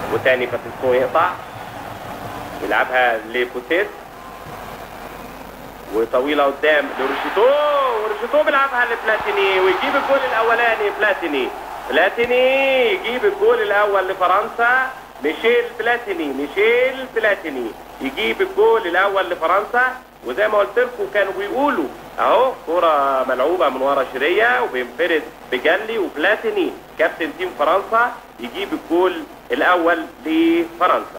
وتاني باتيسكو يقطع ويلعبها لبوتيت وطويله قدام لروشيتو، وروشيتو بيلعبها لبلاتيني ويجيب الجول الاولاني. بلاتيني يجيب الجول الاول لفرنسا. ميشيل بلاتيني يجيب الجول الاول لفرنسا. وزي ما قلت لكم كانوا بيقولوا اهو كرة ملعوبه من ورا شريه وبينفرد بجلي، وبلاتيني كابتن تيم فرنسا يجيب الجول الاول لفرنسا.